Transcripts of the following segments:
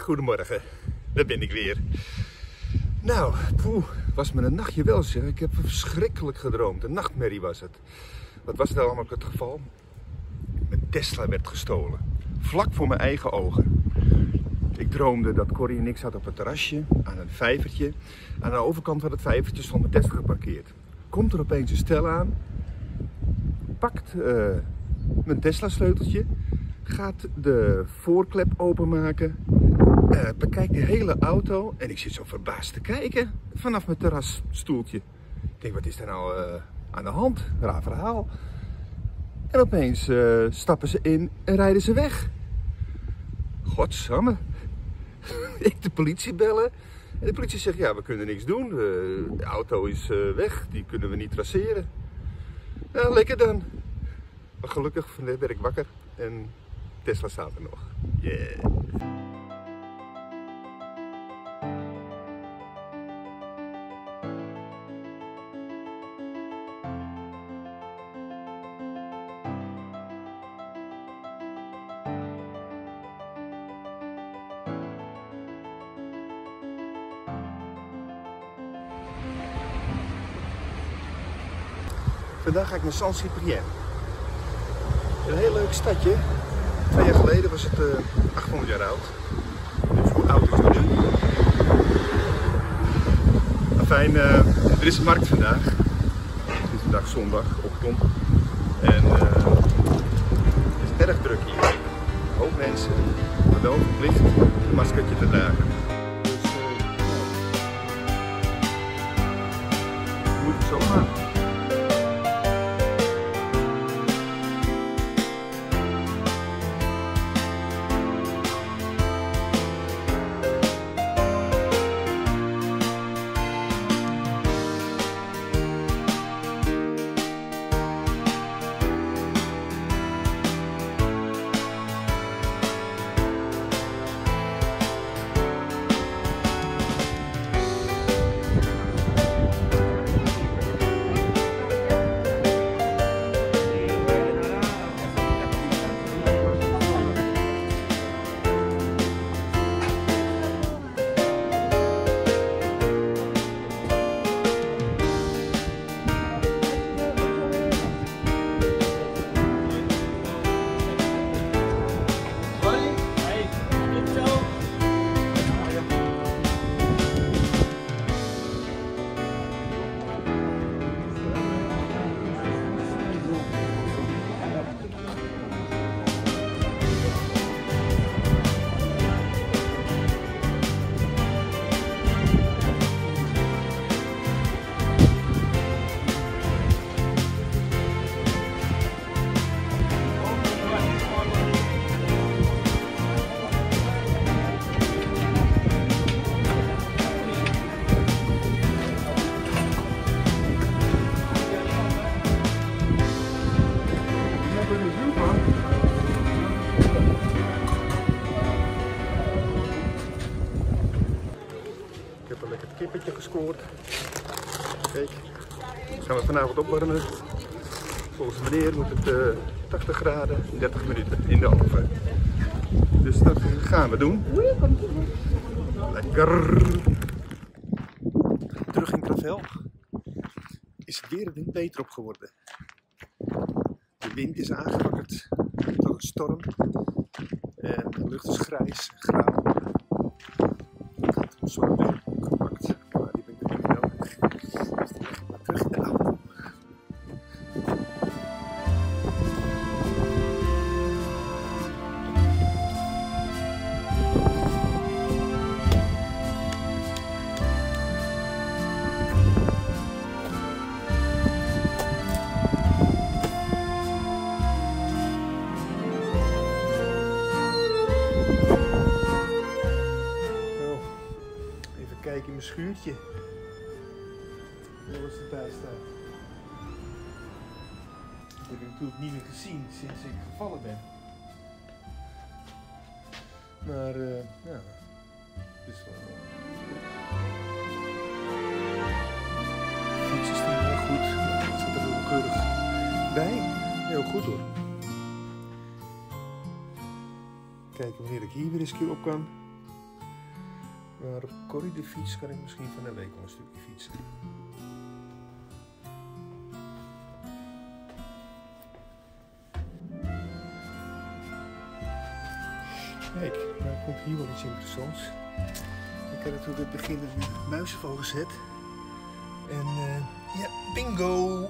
Goedemorgen, daar ben ik weer. Nou, was me een nachtje wel zeg. Ik heb verschrikkelijk gedroomd. Een nachtmerrie was het. Wat was nou allemaal het geval? Mijn Tesla werd gestolen. Vlak voor mijn eigen ogen. Ik droomde dat Corrie en ik zaten op het terrasje aan een vijvertje. Aan de overkant van het vijvertje stond mijn Tesla geparkeerd. Komt er opeens een stel aan. Pakt mijn Tesla sleuteltje. Gaat de voorklep openmaken. Bekijk de hele auto en ik zit zo verbaasd te kijken vanaf mijn terrasstoeltje. Ik denk, wat is er nou aan de hand? Raar verhaal. En opeens stappen ze in en rijden ze weg. Godsamme. Ik de politie bellen. En de politie zegt, ja, we kunnen niks doen. De auto is weg, die kunnen we niet traceren. Nou, lekker dan. Maar gelukkig werd ik wakker en Tesla staat er nog. Yeah. Vandaag ga ik naar Saint-Cyprien. Een heel leuk stadje. 2 jaar geleden was het 800 jaar oud. Dus hoe oud is het nu? Enfin, er is een markt vandaag. Het is vandaag zondagochtend. En het is erg druk hier. Een hoop mensen, maar wel verplicht een maskertje te dragen. Dus moet het zo gaan. Ik heb een lekker kippetje gescoord. Kijk, dat gaan we vanavond opwarmen. Volgens meneer moet het 80 graden, 30 minuten in de oven. Dus dat gaan we doen. Lekker! Terug in Clavel is het weer een beter op geworden. De wind is aangewakkerd door een storm. En de lucht is grijs en grauw. Ik had een zonnebril opgepakt, maar die ben ik niet meer nodig. Dus die leg ik maar terug in de auto. Kijk in mijn schuurtje. Alles erbij staat. Dat heb ik natuurlijk niet meer gezien sinds ik gevallen ben. Maar ja, het is wel. De fiets is niet heel goed. Het zit er heel keurig bij. Heel goed hoor. Kijken wanneer ik hier weer eens een keer op kan. Maar op Corrie de fiets kan ik misschien van de week wel een stukje fietsen. Kijk, nou komt hier wel iets interessants. Ik heb natuurlijk het begin een muizenval gezet. En ja, bingo!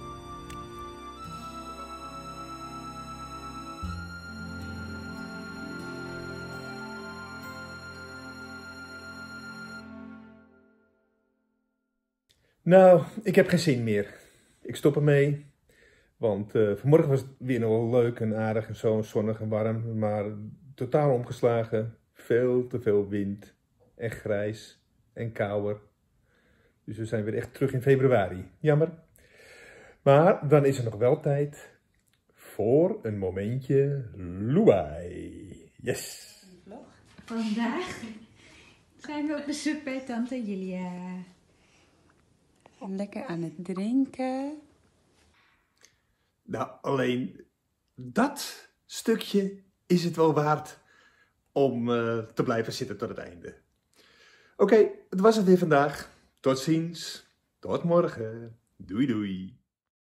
Nou, ik heb geen zin meer. Ik stop ermee. Want vanmorgen was het weer nog wel leuk en aardig en zo, zonnig en warm. Maar totaal omgeslagen. Veel te veel wind. En grijs. En kouder. Dus we zijn weer echt terug in februari. Jammer. Maar dan is er nog wel tijd voor een momentje Loei. Yes! Vandaag zijn we op bezoek bij tante Julia. Lekker aan het drinken. Nou, alleen dat stukje is het wel waard om te blijven zitten tot het einde. Oké, het was het weer vandaag. Tot ziens. Tot morgen. Doei doei.